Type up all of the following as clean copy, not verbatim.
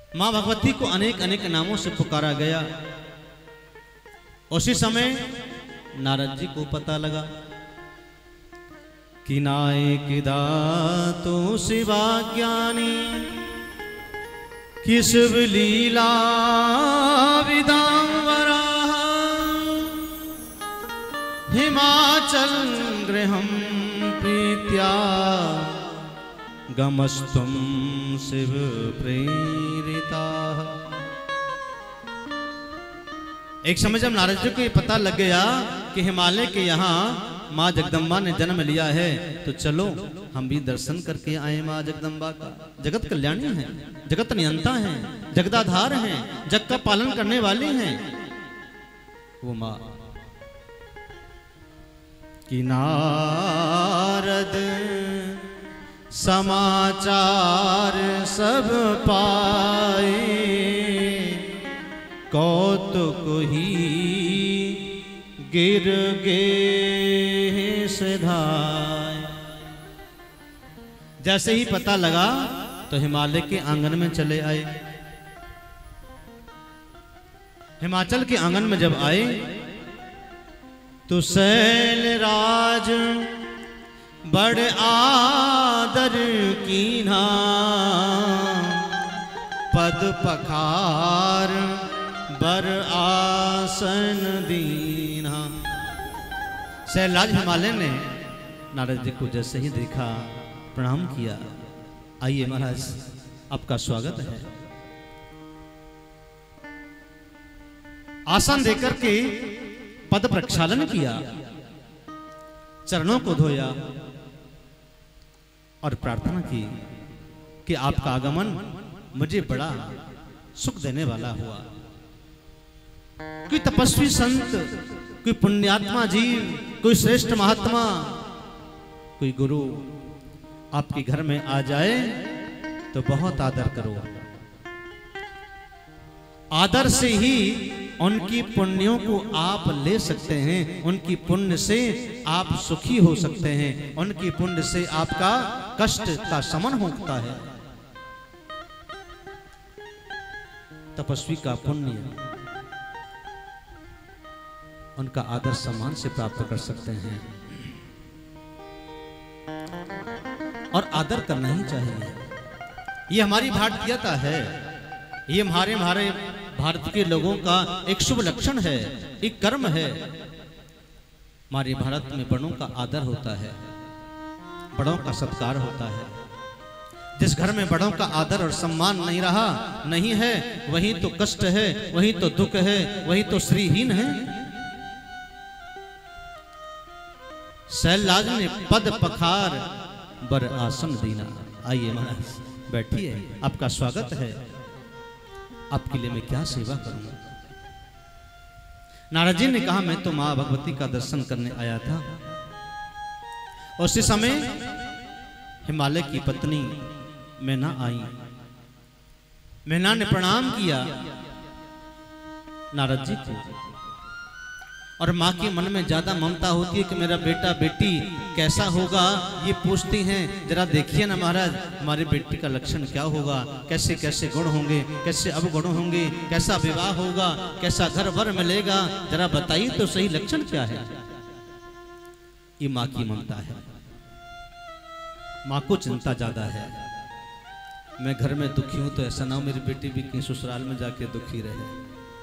मां भगवती को अनेक अनेक नामों से पुकारा गया। उसी समय नारद जी को पता लगा कि नायक दातो शिवा ज्ञानी कि शिव लीला विदांबरा हिमाचल गृहं प्रीत्या गमस्तुम शिव प्रेरिता। एक समय जब नारद जी को ये पता लग गया कि हिमालय के यहाँ माँ जगदम्बा ने जन्म लिया है, तो चलो हम भी दर्शन करके आए माँ जगदम्बा का। जगत कल्याणी है, जगत नियंता है, जगदाधार है, जग का पालन करने वाली हैं वो माँ। कि नारद समाचार सब पाए कौतुक ही गिर गे सिधाए। जैसे ही पता लगा तो हिमालय के आंगन में चले आए। हिमाचल के आंगन में जब आए तो शैलराज बड़ आदर कीन्हा पद पखार बर आसन दीन्हा। शैलराज हिमालय ने नारद जी को जैसे ही देखा प्रणाम किया। आइए महाराज, आपका स्वागत है। आसन देकर के पद प्रक्षालन किया, चरणों को धोया और प्रार्थना की कि आपका आगमन मुझे बड़ा सुख देने वाला हुआ। कोई तपस्वी संत, कोई पुण्यात्मा जीव, कोई श्रेष्ठ महात्मा, कोई गुरु आपके घर में आ जाए तो बहुत आदर करो। आदर से ही उनकी पुण्यों को आप ले सकते हैं, उनकी पुण्य से आप सुखी हो सकते हैं, उनकी पुण्य से आपका कष्ट का शमन होता है। तपस्वी का पुण्य उनका आदर सम्मान से प्राप्त कर सकते हैं और आदर करना ही चाहिए। ये हमारी भारतीयता है, ये हमारे भारत के लोगों का एक शुभ लक्षण है, एक कर्म है। हमारे भारत में बड़ों का आदर होता है, बड़ों का सत्कार होता है। जिस घर में बड़ों का आदर और सम्मान नहीं है, वही तो कष्ट है, वही तो दुख है, वही तो श्रीहीन है। शैलराज ने पद पखार बर आसन दीना। आइए महाराज बैठिए, आपका स्वागत है। आपके लिए मैं क्या सेवा करूं? नारद जी ने कहा मैं तो मां भगवती का दर्शन करने आया था। उसी समय हिमालय की पत्नी मैना आई। मैना ने प्रणाम किया नारद जी को। और माँ के मन में ज्यादा ममता होती है कि मेरा बेटा बेटी कैसा होगा, ये पूछती हैं। जरा देखिए ना महाराज, हमारी बेटी का लक्षण क्या होगा, कैसे कैसे गुण होंगे, कैसे अवगुण होंगे, कैसा विवाह होगा, कैसा घर वर मिलेगा, जरा बताइए तो सही लक्षण क्या है। ये माँ की ममता है, माँ को चिंता ज्यादा है। मैं घर में दुखी हूं तो ऐसा ना हो मेरी बेटी भी कहीं ससुराल में जाके दुखी रहे।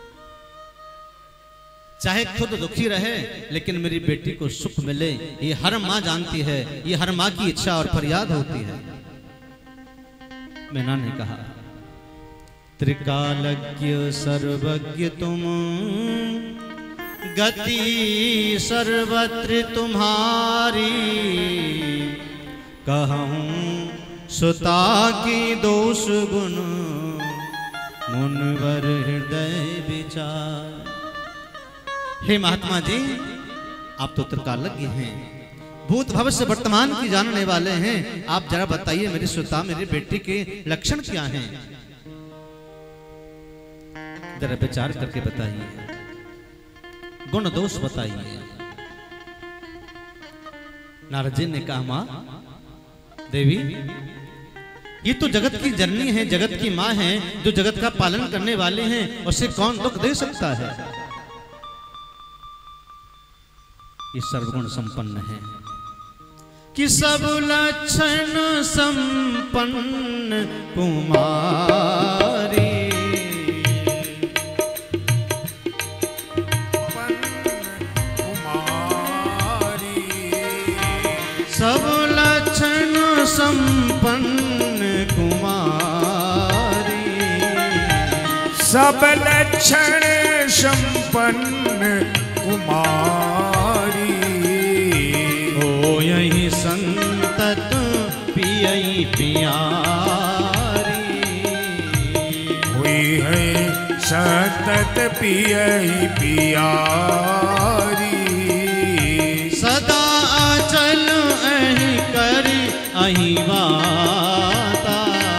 चाहे खुद दुखी रहे लेकिन मेरी बेटी को सुख मिले, ये हर माँ जानती है, ये हर माँ की इच्छा और फरियाद होती है। मैना ने कहा त्रिकालज्ञ सर्वज्ञ तुम, गति सर्वत्र तुम्हारी, कहूं सुता की दोष गुण, मुनवर हृदय विचार। हे महात्मा जी, आप तो त्रिकालज्ञ हैं, भूत भविष्य वर्तमान की जानने वाले हैं। आप जरा बताइए मेरी सुता, मेरी बेटी के लक्षण क्या हैं, जरा विचार करके बताइए, गुण दोष बताइए। नारद जी ने कहा मां देवी, ये तो जगत की जननी है, जगत की माँ है, जो जगत का पालन करने वाले हैं, उसे कौन दुख दे सकता है? ये सर्वगुण संपन्न है कि सब लक्षण संपन्न कुमारी, सब लक्षण संपन्न कुमारी, सब लक्षण संपन्न कुमारी, हो यही संतत पियई प्यारी, हुई है सतत पियई प्यारी, सदा अचल अहि करी अहि वाता,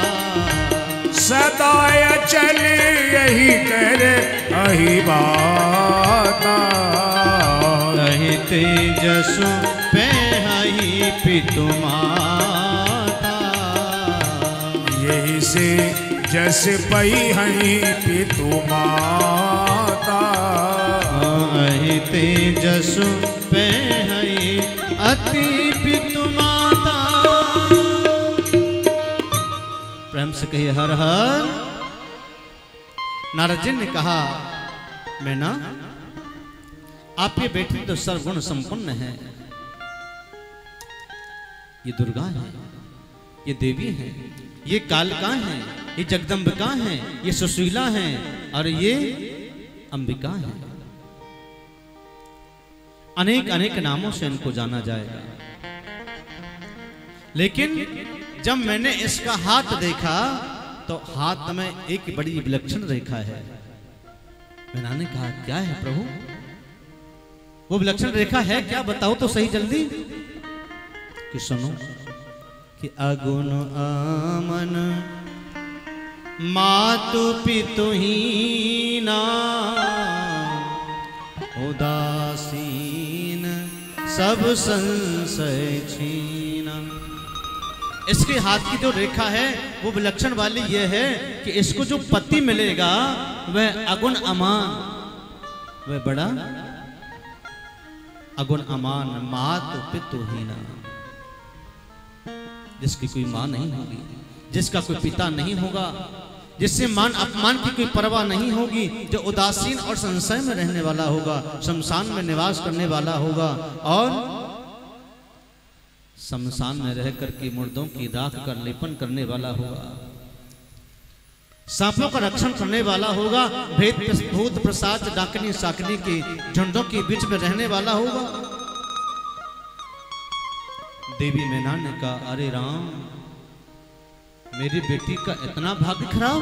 सदा अचल यही कर अहि बाता, अहि तेजसु पे हहि पितु माता, यही से जस पई हई पितु माता, अहि तेजसु पे हहि अति पितु माता। प्रेम से कहिए हर हर। नारद जी ने कहा, मैना आपकी बेटी तो सर्वगुण संपन्न है, ये दुर्गा है, ये देवी है, ये कालिका है, ये जगदम्बिका है, ये सुशीला है और ये अंबिका है। अनेक अनेक नामों से इनको जाना जाएगा। लेकिन जब मैंने इसका हाथ देखा तो हाथ में एक बड़ी विलक्षण रेखा है। मैंने कहा, क्या है प्रभु? वो विलक्षण रेखा है क्या? बताओ तो सही जल्दी। कि सुनो कि अगुण आमन मातु पितु हीना, उदासीन सब संशय छीना। इसके हाथ की जो रेखा है वो विलक्षण वाली ये है कि इसको जो पति मिलेगा वह अगुण अमान, वह बड़ा अगुण अमान, मातु पितु हीना, जिसकी कोई मां नहीं होगी, जिसका कोई पिता नहीं होगा, जिससे मान अपमान की कोई परवाह नहीं होगी, जो उदासीन और संशय में रहने वाला होगा, शमशान में निवास करने वाला होगा और शमशान में रह करके मुर्दों की राख कर लेपन करने वाला होगा, सांपों का रक्षण करने वाला होगा, भेद भूत प्रसाद डाकनी साकनी के झुंडों के बीच में रहने वाला होगा। देवी मैना ने कहा, अरे राम, मेरी बेटी का इतना भाग्य खराब,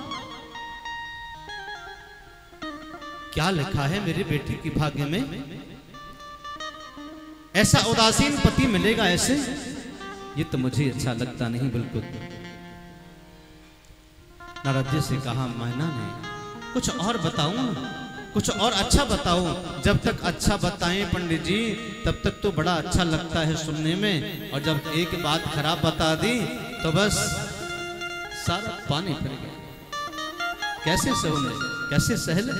क्या लिखा है मेरी बेटी की भाग्य में? ऐसा उदासीन पति मिलेगा ऐसे? ये तो मुझे अच्छा लगता नहीं बिल्कुल। नारद जी से कहा, मैना ने कुछ और बताओ ना, कुछ और अच्छा बताओ। जब तक अच्छा बताएं पंडित जी तब तक तो बड़ा अच्छा लगता है सुनने में, और जब एक बात खराब बता दी तो बस सारा पानी फिर गया। कैसे सहले, कैसे सहले?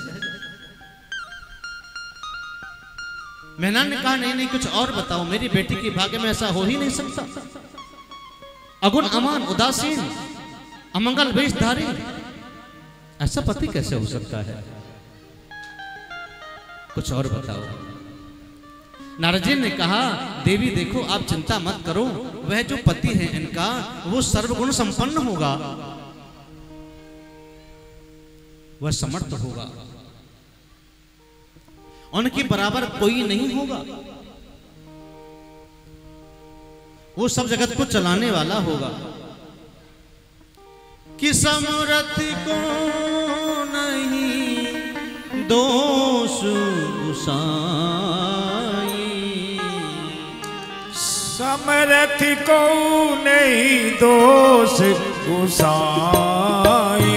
मैना ने कहा, नहीं नहीं कुछ और बताओ, मेरी बेटी के भाग्य में ऐसा हो ही नहीं सकता। अगुण अमान, उदासीन, अमंगल वेशधारी, ऐसा पति कैसे हो सकता है? कुछ और बताओ। नारद जी ने कहा, देवी देखो आप चिंता मत करो, वह जो पति है इनका वो सर्वगुण संपन्न होगा, वह समर्थ होगा, उनके बराबर कोई नहीं होगा, वो सब जगत को चलाने वाला होगा। कि समरथ को नहीं दोष गुसाई, समरथ को नहीं दोष गुसाई,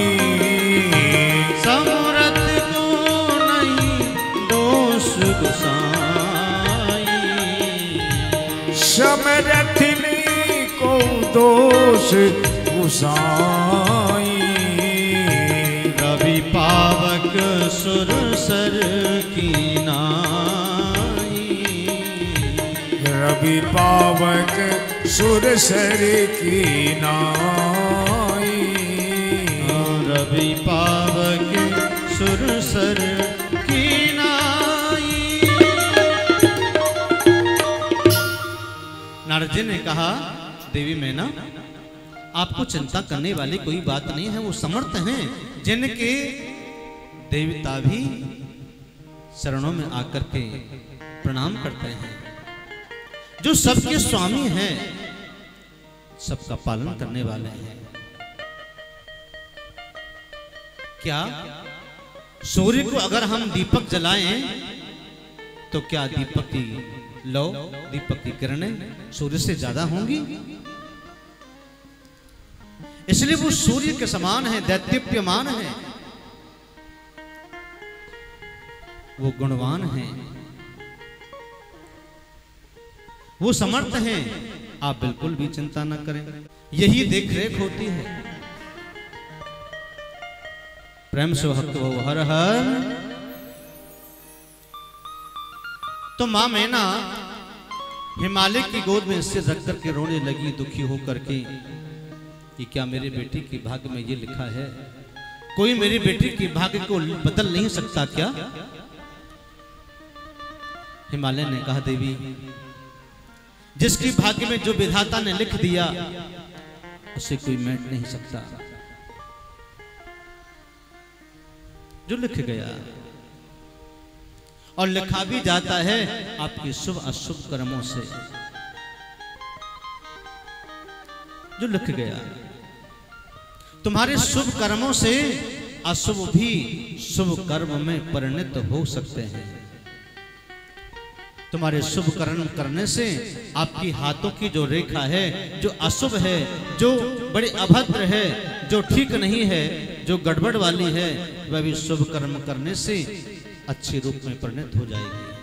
समरथ को नहीं दोष गुसाई, समरथ को दोष गुसाई। रवि पावक सुरसर की नाई, रवि पावक सुरसर की नाई। रवि पावक सुरसर की नाई। नारद जी ने कहा, देवी मैना, आपको चिंता करने वाली कोई बात नहीं है। वो समर्थ हैं जिनके देवता भी शरणों में आकर के प्रणाम करते हैं, जो सबके स्वामी हैं, सबका पालन करने वाले हैं। क्या सूर्य को अगर हम दीपक जलाएं तो क्या दीपक की लौ, दीपक की किरणें सूर्य से ज्यादा होंगी? इसलिए वो सूर्य के समान है, दैदीप्यमान है, वो गुणवान है, वो समर्थ हैं। आप बिल्कुल भी चिंता न करें, यही देख रेख होती है। प्रेम से भक्त हो हर हर। तो मां मैना हिमालय की गोद में सिर रख करके रोने लगी, दुखी होकर के कि क्या मेरे बेटी की भाग्य में ये लिखा है? कोई मेरी बेटी की भाग्य को बदल नहीं सकता क्या? हिमालय ने कहा, देवी, जिसकी भाग्य में जो विधाता ने लिख दिया उसे कोई मिट नहीं सकता। जो लिख गया और लिखा भी जाता है आपके शुभ अशुभ कर्मों से। जो लिख गया, तुम्हारे शुभ कर्मों से अशुभ भी शुभ कर्म में परिणत हो सकते हैं। तुम्हारे शुभ कर्म करने से आपकी हाथों की जो रेखा है, जो अशुभ है, जो बड़े अभद्र है, जो ठीक नहीं है, जो गड़बड़ वाली है, वह भी शुभ कर्म करने से अच्छे रूप में परिणत हो जाएगी।